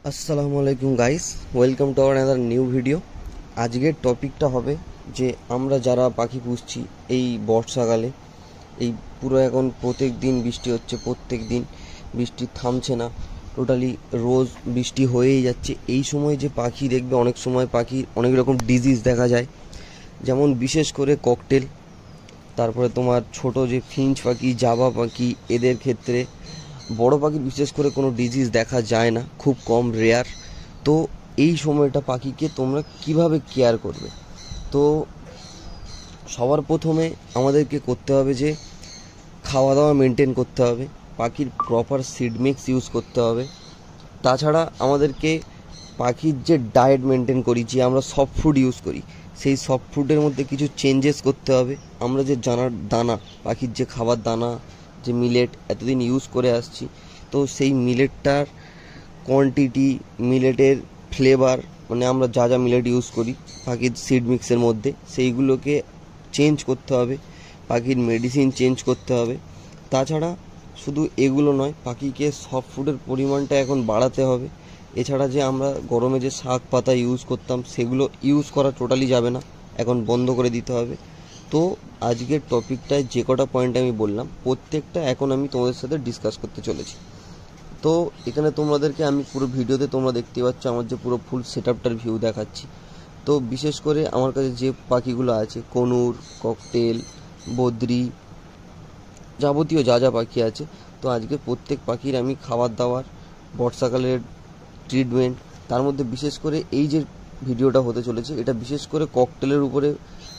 আসসালামু আলাইকুম guys, welcome to our another new video. আজকের টপিকটা হবে যে আমরা যারা পাখি পুষছি এই বর্ষাকালে, এই পুরো এখন প্রত্যেক দিন বৃষ্টি হচ্ছে, প্রত্যেক দিন বৃষ্টি থামছে না, টোটালি রোজ বৃষ্টি হয়েই যাচ্ছে। এই সময় যে পাখি দেখবে, অনেক সময় পাখির অনেক রকম ডিজিজ দেখা যায়, যেমন বিশেষ করে ককটেল, তারপরে তোমার ছোট যে ফিঞ্চ পাখি, জাবা পাখি, এদের ক্ষেত্রে। বড় পাখির বিশেষ করে কোনো ডিজিজ দেখা যায় না, খুব কম, রেয়ার। তো এই সময়টা পাখিকে তোমরা কিভাবে কেয়ার করবে? তো সবার প্রথমে আমাদেরকে করতে হবে যে খাওয়া দাওয়া মেনটেন করতে হবে, পাখির প্রপার সিড মিক্স ইউজ করতে হবে। তাছাড়া আমাদেরকে পাখির যে ডায়েট মেনটেন করি, যে আমরা সফট ফুড ইউজ করি, সেই সফট ফুডের মধ্যে কিছু চেঞ্জেস করতে হবে। আমরা যে দানা, পাখির যে খাবার দানা, যে মিলেট এতদিন ইউজ করে আসছি, তো সেই মিলেটটার কোয়ান্টিটি, মিলেটের ফ্লেভার, মানে আমরা যা যা মিলেট ইউজ করি পাখির সিড মিক্সের মধ্যে, সেইগুলোকে চেঞ্জ করতে হবে। পাখির মেডিসিন চেঞ্জ করতে হবে। তাছাড়া শুধু এগুলো নয়, পাখিকে সফট ফুডের পরিমাণটা এখন বাড়াতে হবে। এছাড়া যে আমরা গরমে যে শাক পাতা ইউজ করতাম, সেগুলো ইউজ করা টোটালি যাবে না, এখন বন্ধ করে দিতে হবে। তো আজকের টপিকটায় যে কটা পয়েন্ট আমি বললাম, প্রত্যেকটা এখন আমি তোমাদের সাথে ডিসকাস করতে চলেছি। তো এখানে তোমাদেরকে আমি পুরো ভিডিওতে তোমরা দেখতে পাচ্ছ আমার যে পুরো ফুল সেট আপটার ভিউ দেখাচ্ছি। তো বিশেষ করে আমার কাছে যে পাখিগুলো আছে, কনুর, ককটেল, বদ্রি, যাবতীয় যা যা পাখি আছে, তো আজকে প্রত্যেক পাখির আমি খাবার দাবার, বর্ষাকালের ট্রিটমেন্ট, তার মধ্যে বিশেষ করে এই যে ভিডিওটা হতে চলেছে, এটা বিশেষ করে ককটেলের উপরে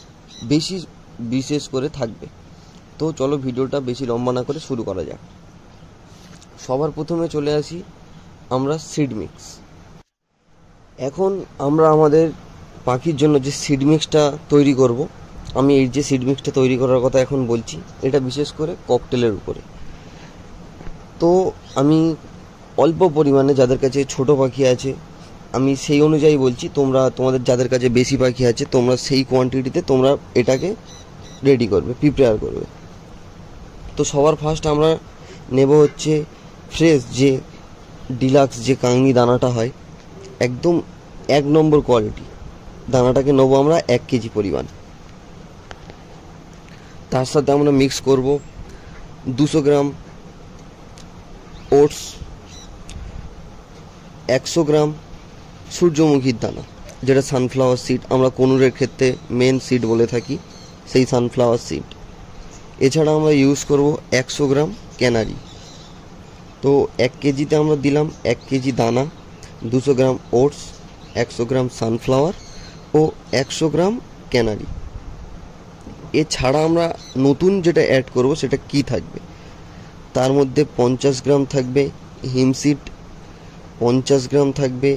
বিশেষ করে থাকবে। তো চলো ভিডিওটা বেশি লম্বা না করে শুরু করা যাক। সবার প্রথমে চলে আসি আমরা সিড মিক্স। এখন আমরা আমাদের পাখির জন্য যে সিড মিক্সটা তৈরি করব, আমি এই যে সিড মিক্সটা তৈরি করার কথা এখন বলছি, এটা বিশেষ করে ককটেলের উপরে। তো আমি অল্প পরিমাণে, যাদের কাছে ছোট পাখি আছে আমি সেই অনুযায়ী বলছি, তোমাদের যাদের কাছে বেশি পাখি আছে তোমরা সেই কোয়ান্টিটিতে তোমরা এটাকে রেডি করবে, প্রিপেয়ার করবে। তো সবার ফার্স্ট আমরা নেব হচ্ছে ফ্রেশ যে ডিলাক্স যে কাংনি দানাটা হয়, একদম 1 নম্বর কোয়ালিটি দানাটাকে নেবো আমরা 1 কেজি পরিমাণ। তার সাথে আমরা মিক্স করব 200 গ্রাম ওটস, 100 গ্রাম সূর্যমুখীর দানা, যেটা সানফ্লাওয়ার সিড, আমরা কনুরের ক্ষেত্রে মেন সিড বলে থাকি, সেই সানফ্লাওয়ার সিড। এছাড়া আমরা ইউজ করব 100 গ্রাম ক্যানারি। তো 1 কেজিতে আমরা দিলাম 1 কেজি দানা, 200 গ্রাম ওটস, 100 গ্রাম সানফ্লাওয়ার ও 100 গ্রাম ক্যানারি। এছাড়া আমরা নতুন যেটা অ্যাড করব সেটা কি থাকবে, তার মধ্যে 50 গ্রাম থাকবে হিমসিড, 50 গ্রাম থাকবে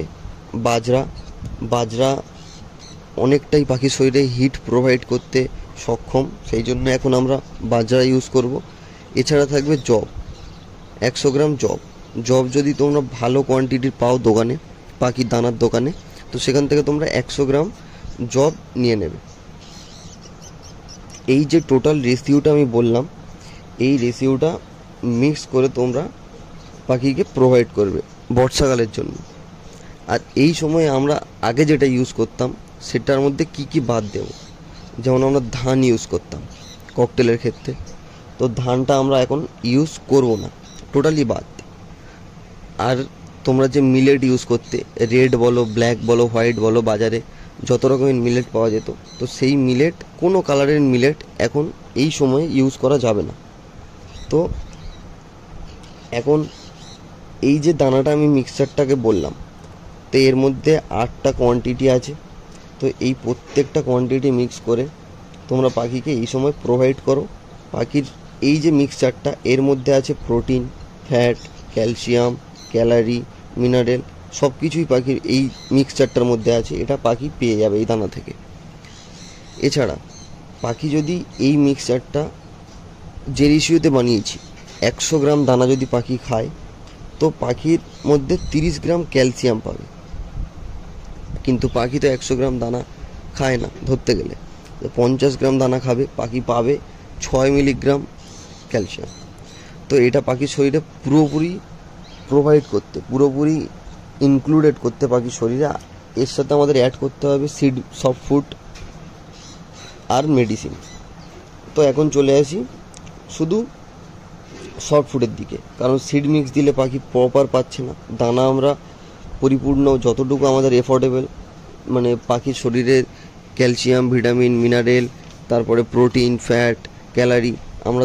বাজরা অনেকটাই পাখির শরীরে হিট প্রোভাইড করতে সক্ষম, সেই জন্য এখন আমরা বাজরা ইউজ করব। এছাড়া থাকবে জব, 100 গ্রাম জব যদি তোমরা ভালো কোয়ান্টিটির পাও দোকানে, পাখির দানার দোকানে, তো সেখান থেকে তোমরা 100 গ্রাম জব নিয়ে নেবে। এই যে টোটাল রেশিওটা আমি বললাম, এই রেশিওটা মিক্স করে তোমরা পাখিকে প্রোভাইড করবে বর্ষাকালের জন্য। আর এই সময় আমরা আগে যেটা ইউজ করতাম সেটার মধ্যে কি কি বাদ দেব, যেমন আমরা ধান ইউজ করতাম ককটেলের ক্ষেত্রে, তো ধানটা আমরা এখন ইউজ করব না, টোটালি বাদ। আর তোমরা যে মিলেট ইউজ করতে, রেড বলো, ব্ল্যাক বলো, হোয়াইট বলো, বাজারে যত রকমের মিলেট পাওয়া যেত, তো সেই মিলেট, কোনো কালারের মিলেট এখন এই সময়ে ইউজ করা যাবে না। তো এখন এই যে দানাটা আমি মিক্সচারটাকে বললাম, তো এর মধ্যে 8টা কোয়ান্টিটি আছে। তো এই প্রত্যেকটা কোয়ান্টিটি মিক্স করে তোমরা পাখিকে এই সময় প্রোভাইড করো। পাখির এই যে মিক্সচারটা, এর মধ্যে আছে protein, fat, calcium, calorie, mineral, সব কিছুই পাখির এই মিক্সচারটার মধ্যে আছে, এটা পাখি পেয়ে যাবে এই দানা থেকে। এছাড়া পাখি যদি এই মিক্সচারটা যে রেশিওতে বানিয়েছি, 100 গ্রাম দানা যদি পাখি খায়, তো পাখির মধ্যে 30 গ্রাম ক্যালসিয়াম পাবে। কিন্তু পাখি তো 100 গ্রাম দানা খায় না, ধরতে গেলে 50 গ্রাম দানা খাবে, পাখি পাবে 6 মিলিগ্রাম ক্যালসিয়াম। তো এটা পাখির শরীরে পুরোপুরি প্রোভাইড করতে, পুরোপুরি ইনক্লুডেড করতে পাখির শরীরে। এর সাথে আমাদের অ্যাড করতে হবে সিড, সফট ফুড আর মেডিসিন। তো এখন চলে আসি শুধু সফট ফুডের দিকে, কারণ সিড মিক্স দিলে পাখি প্রপার পাচ্ছে না দানা। আমরা পরিপূর্ণ যতটুকু আমাদের এফোর্ডেবল, মানে পাখির শরীরে ক্যালসিয়াম, ভিটামিন, মিনারেল, তারপরে প্রোটিন, ফ্যাট, ক্যালারি, আমরা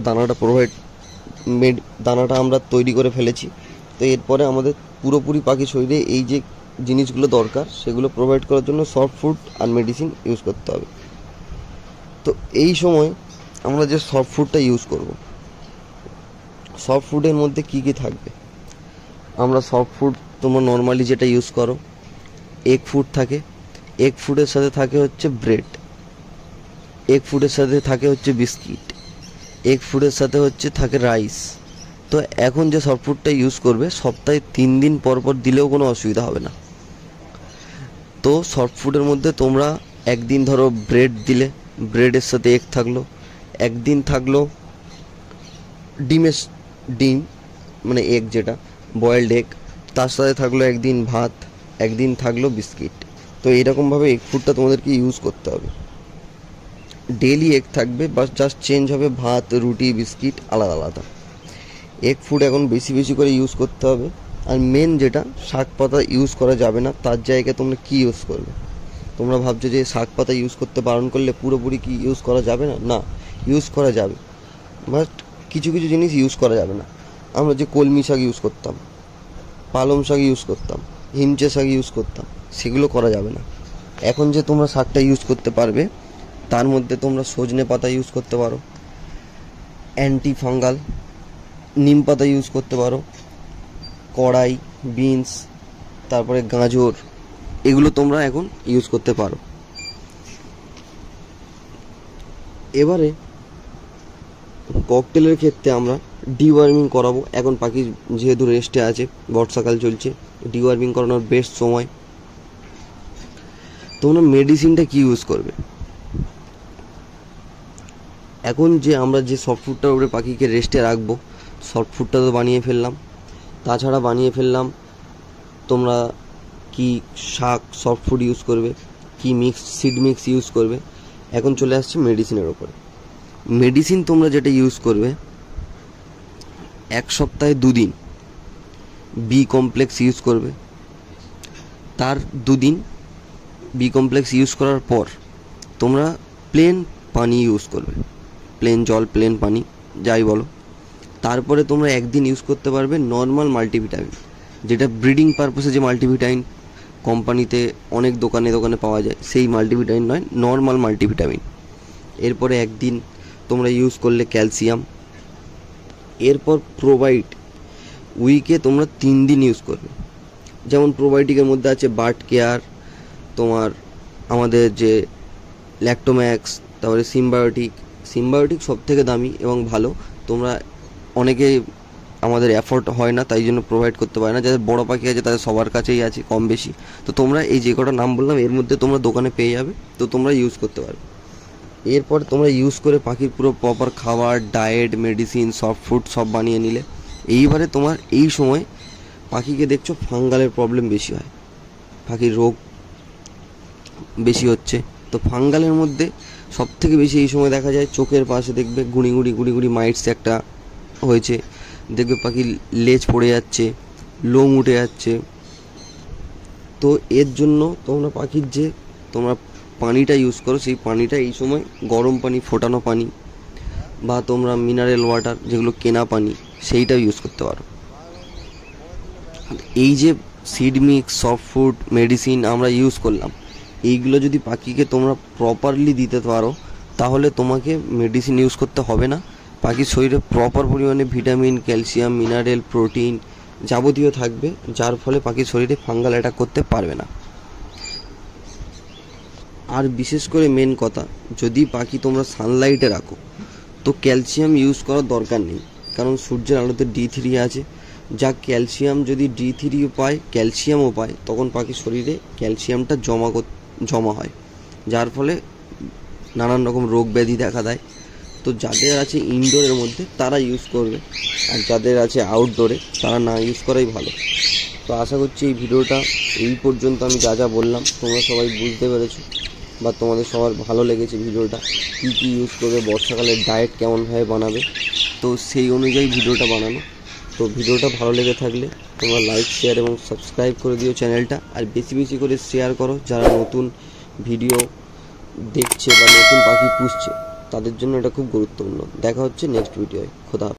দানাটা আমরা তৈরি করে ফেলেছি। তো এরপরে আমাদের পুরোপুরি পাখির শরীরে এই যে জিনিসগুলো দরকার সেগুলো প্রোভাইড করার জন্য সফট ফুড আর মেডিসিন ইউজ করতে হবে। তো এই সময় আমরা যে সফট ফুডটা ইউজ করব, সফট ফুডের মধ্যে কী কী থাকবে? আমরা সফট ফুড তোমরা নর্মালি যেটা ইউজ করো, এগ ফুড থাকে। এগ ফুডের সাথে থাকে হচ্ছে ব্রেড, এগ ফুডের সাথে থাকে হচ্ছে বিস্কিট, এগ ফুডের সাথে হচ্ছে থাকে রাইস। তো এখন যে সফট ফুডটা ইউজ করবে সপ্তাহে 3 দিন পর পর দিলেও কোনো অসুবিধা হবে না। তো সফট ফুডের মধ্যে তোমরা একদিন ধরো ব্রেড দিলে, ব্রেডের সাথে এগ থাকলো, একদিন থাকলো ডিম মানে এগ যেটা বয়েলড এগ, তার সাথে থাকলো একদিন ভাত, একদিন থাকলো বিস্কিট। তো এরকমভাবে এগ ফুডটা তোমাদেরকে ইউজ করতে হবে। ডেইলি এগ থাকবে, বাস জাস্ট চেঞ্জ হবে ভাত, রুটি, বিস্কিট আলাদা আলাদা। এগ ফুড এখন বেশি বেশি করে ইউজ করতে হবে। আর মেন যেটা, শাক পাতা ইউজ করা যাবে না। তার জায়গায় তোমরা কী ইউজ করবে? তোমরা ভাবছো যে শাক পাতা ইউজ করতে বারণ করলে পুরোপুরি কি ইউজ করা যাবে না? না, ইউজ করা যাবে, বাট কিছু কিছু জিনিস ইউজ করা যাবে না। আমরা যে কলমি শাক ইউজ করতাম, পালং শাক ইউজ করতাম, হিমচে শাক ইউজ করতাম, সেগুলো করা যাবে না। এখন যে তোমরা শাকটা ইউজ করতে পারবে তার মধ্যে তোমরা সজনে পাতা ইউজ করতে পারো, অ্যান্টি ফাঙ্গাল নিম পাতা ইউজ করতে পারো, কড়াই, বিনস, তারপরে গাজর, এগুলো তোমরা এখন ইউজ করতে পারো। এবারে ককটেলের ক্ষেত্রে আমরা ডিওয়ার্মিং করাবো। এখন পাখি যেহেতু রেস্টে আছে, বর্ষাকাল চলছে, ডিওয়ার্মিং করানোর বেস্ট সময়। তোমরা মেডিসিনটা কি ইউজ করবে? এখন যে আমরা যে সফট ফুডটার উপরে পাখিকে রেস্টে রাখবো, সফট ফুডটা তো বানিয়ে ফেললাম, তাছাড়া বানিয়ে ফেললাম তোমরা কি শাক সফট ফুড ইউজ করবে, কি সিড মিক্স ইউজ করবে। এখন চলে আসছে মেডিসিনের ওপরে। মেডিসিন তোমরা যেটা ইউজ করবে, 1 সপ্তাহে 2 দিন বি কমপ্লেক্স ইউজ করবে। তার 2 দিন বি কমপ্লেক্স ইউজ করার পর তোমরা প্লেন পানি ইউজ করবে, প্লেন জল, প্লেন পানি, যাই বলো। তারপরে তোমরা 1 দিন ইউজ করতে পারবে নর্মাল মাল্টিভিটামিন, যেটা ব্রিডিং পারপাসে যে মাল্টিভিটামিন কোম্পানিতে অনেক দোকানে পাওয়া যায়, সেই মাল্টিভিটামিন নয়, নর্মাল মাল্টিভিটামিন। এরপরে 1 দিন তোমরা ইউজ করলে ক্যালসিয়াম। এরপর প্রোবায়োটিক উইকে তোমরা 3 দিন ইউজ করবে। যেমন প্রোবায়োটিকের মধ্যে আছে বার্ড কেয়ার, তোমার আমাদের যে ল্যাক্টোম্যাক্স, তারপরে সিম্বায়োটিক সব থেকে দামি এবং ভালো। তোমরা অনেকে আমাদের অ্যাফোর্ড হয় না, তাই জন্য প্রোভাইড করতে পারে না। যাদের বড় পাখি আছে তাদের সবার কাছেই আছে কম বেশি। তো তোমরা এই যে কটা নাম বললাম এর মধ্যে তোমরা দোকানে পেয়ে যাবে, তো তোমরা ইউজ করতে পারবে। এরপর তোমরা ইউজ করে পাখির পুরো প্রপার খাবার, ডায়েট, মেডিসিন, সফট ফুড সব বানিয়ে নিলে। এইবারে তোমার এই সময় পাখিকে দেখছো ফাঙ্গালের প্রবলেম বেশি হয়, পাখির রোগ বেশি হচ্ছে। তো ফাঙ্গালের মধ্যে সব থেকে বেশি এই সময় দেখা যায় চোখের পাশে দেখবে গুঁড়ি মাইটস একটা হয়েছে, দেখবে পাখির লেজ পড়ে যাচ্ছে, লোম উঠে যাচ্ছে। তো এর জন্য তোমরা পাখির যে তোমরা পানিটা ইউজ করো, সেই পানিটা এই সময় গরম পানি, ফোটানো পানি, বা তোমরা মিনারেল ওয়াটার যেগুলো কেনা পানি, সেইটাও ইউজ করতে পারো। এই যে seed mix, soft food, medicine আমরা ইউজ করলাম, এইগুলো যদি পাখিকে তোমরা প্রপারলি দিতে পারো তাহলে তোমাকে মেডিসিন ইউজ করতে হবে না। পাখির শরীরে প্রপার পরিমাণে ভিটামিন, ক্যালসিয়াম, মিনারেল, প্রোটিন যাবতীয় থাকবে, যার ফলে পাখির শরীরে ফাঙ্গাল অ্যাটাক করতে পারবে না। আর বিশেষ করে মেন কথা, যদি পাখি তোমরা সানলাইটে রাখো তো ক্যালসিয়াম ইউজ করার দরকার নেই, কারণ সূর্যের আলোতে D3 আছে, যা ক্যালসিয়াম যদি D3ও পায়, ক্যালসিয়ামও পায়, তখন পাখির শরীরে ক্যালসিয়ামটা জমা হয়, যার ফলে নানান রকম রোগ ব্যাধি দেখা দেয়। তো যাদের আছে ইনডোরের মধ্যে তারা ইউজ করবে, আর যাদের আছে আউটডোরে তারা না ইউজ করাই ভালো। তো আশা করছি এই ভিডিওটা এই পর্যন্ত আমি যা যা বললাম তোমরা সবাই বুঝতে পেরেছো বা তোমাদের সবার ভালো লেগেছে ভিডিওটা। কী কী ইউজ করবে, বর্ষাকালের ডায়েট কেমনভাবে বানাবে, তো সেই অনুযায়ী ভিডিওটা বানানো। তো ভিডিওটা ভালো লেগে থাকলে তোমরা লাইক, শেয়ার এবং সাবস্ক্রাইব করে দিও চ্যানেলটা। আর বেশি বেশি করে শেয়ার করো যারা নতুন ভিডিও দেখছে বা নতুন পাখি পুষছে, তাদের জন্য এটা খুব গুরুত্বপূর্ণ। দেখা হচ্ছে নেক্সট ভিডিওয়। খোদা।